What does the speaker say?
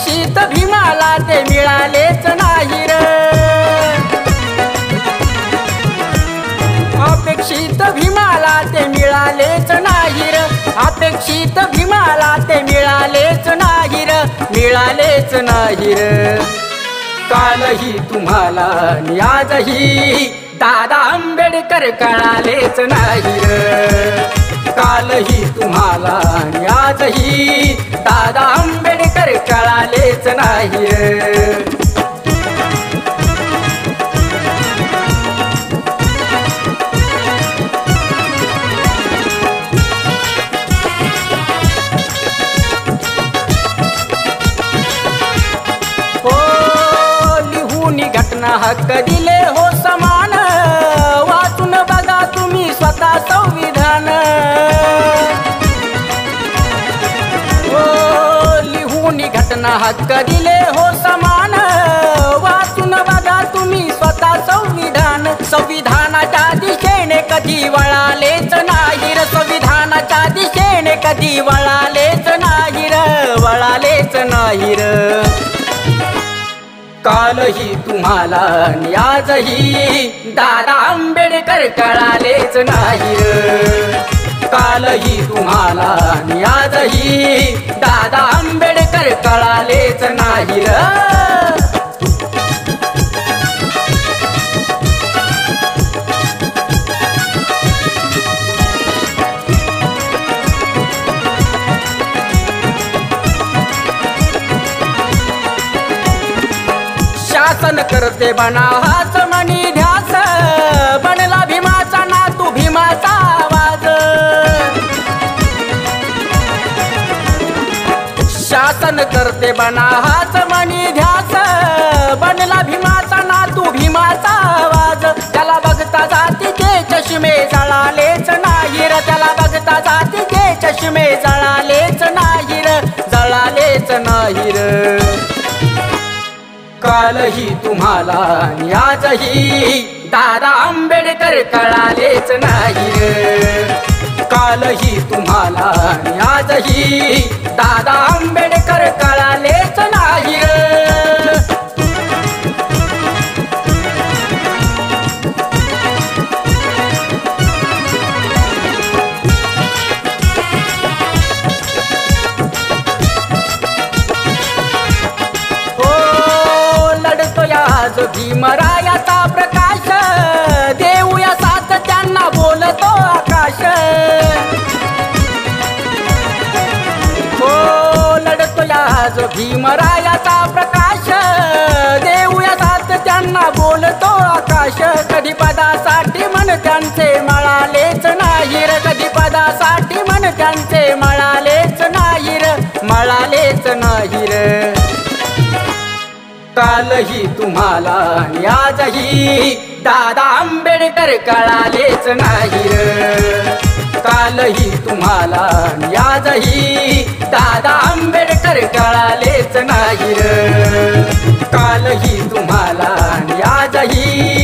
अपेक्षित भीमाला ते मिळालेच नाही र, अपेक्षित भीमाला ते मिळालेच नाही र, अपेक्षित भीमाला ते मिळालेच नाही र, मिळालेच नाही र. कालही तुम्हाला आणि आजही दादा आंबेडकर कळालेच नाही र, कालही तुम्हाला आणि आजही दादा आंबेडकर कळालेच नाही र. घटना हक्क दिले हो समान, वाचून बघा तुम्ही स्वतः संविधान. लिहून घटना हक्क दिले हो समान, वाचून बघा तुम्ही स्वतः संविधान. संविधानाच्या दिशेने कधी वळालेच नाही र, संविधानाच्या दिशेने कधी वळालेच नाही र, वळालेच नाही र. कालही तुम्हाला आणि आजही दादा आंबेडकर कळालेच नाही र, कालही तुम्हाला आणि आजही दादा आंबेडकर कळालेच नाही र. शासन करते बना हाच मनी ध्यास, बनला भीमाचा नातू भीमाचा आवाज. शासन करते बना हाच मनी ध्यास, बनला भीमाचा नातू भीमाचा आवाज. त्याला बघता जातीचे चष्मे जळालेच नाही र, त्याला बघता जातीचे चष्मे जळालेच नाही र, जळालेच नाही र. कालही तुम्हाला आणि आजही दादा आंबेडकर कळालेच नाही र, कालही तुम्हाला आणि आजही दादा आंबेडकर कळालेच नाही र. भीमरायाचा प्रकाश, देऊया साथ त्यांना बोलतो आकाश. हो लढतो आज भीमरायाचा प्रकाश, देऊया साथ त्यांना बोलतो आकाश. कधी पदासाठी मन त्यांचे मळालेच नाही र, कधी पदासाठी मन त्यांचे मळालेच नाही र, मळालेच नाही र. कालही तुम्हाला आणि आजही दादा आंबेडकर कळालेच नाही र, कालही तुम्हाला आणि आजही दादा आंबेडकर कळालेच नाही र, कालही तुम्हाला आणि आजही